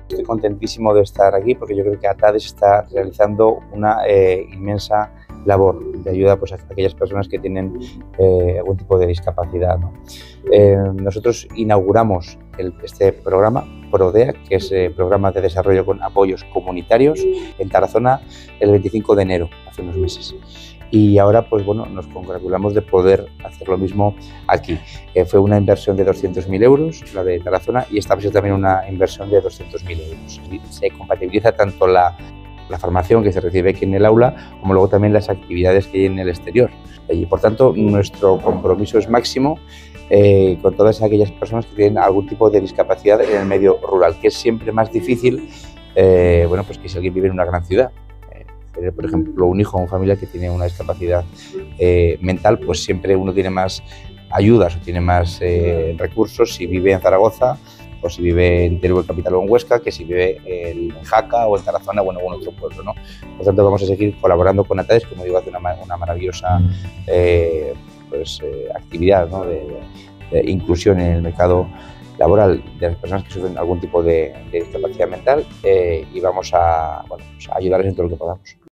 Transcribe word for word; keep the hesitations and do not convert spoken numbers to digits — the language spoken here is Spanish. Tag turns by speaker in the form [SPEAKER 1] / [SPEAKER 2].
[SPEAKER 1] Estoy contentísimo de estar aquí porque yo creo que ATADES está realizando una eh, inmensa labor de ayuda pues, a aquellas personas que tienen eh, algún tipo de discapacidad, ¿no? Eh, nosotros inauguramos el, este programa, PRODEA, que es el Programa de Desarrollo con Apoyos Comunitarios, en Tarazona el veinticinco de enero, hace unos meses. Y ahora pues bueno, nos congratulamos de poder hacer lo mismo aquí. Eh, fue una inversión de doscientos mil euros, la de Tarazona, y esta vez también una inversión de doscientos mil euros. Y se compatibiliza tanto la, la formación que se recibe aquí en el aula, como luego también las actividades que hay en el exterior. Y por tanto, nuestro compromiso es máximo eh, con todas aquellas personas que tienen algún tipo de discapacidad en el medio rural, que es siempre más difícil, eh, bueno, pues que si alguien vive en una gran ciudad. Por ejemplo, un hijo o una familia que tiene una discapacidad eh, mental, pues siempre uno tiene más ayudas o tiene más eh, recursos si vive en Zaragoza o si vive en Teruel Capital o en Huesca, que si vive en Jaca o en Tarazona o en algún otro pueblo, ¿no? Por tanto, vamos a seguir colaborando con ATADES, como digo, hace una, una maravillosa eh, pues, eh, actividad, ¿no? de, de inclusión en el mercado laboral de las personas que sufren algún tipo de, de discapacidad mental eh, y vamos a, bueno, pues a ayudarles en todo lo que podamos.